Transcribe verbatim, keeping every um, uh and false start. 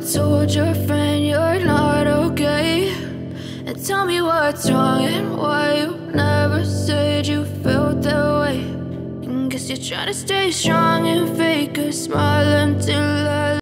told your friend you're not okay? And tell me what's wrong and why you never said you felt that way. And guess you're trying to stay strong and fake a smile until I